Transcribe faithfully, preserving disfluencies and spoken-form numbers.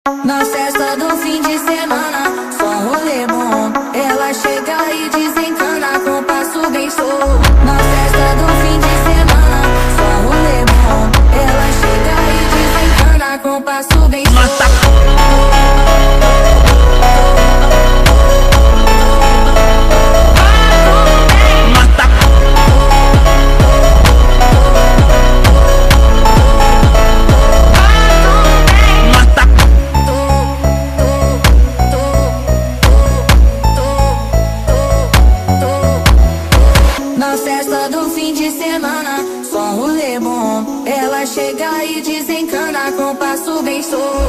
Na festa do fim de semana, só um rolê bom. Ela chega e desencana com passo bem solto. Na festa do fim de semana, só um rolê bom. Ela chega e desencana com passo bem solto. Na festa do fim de semana, só um rolê bom. Ela chega e desencana com passo bem solto.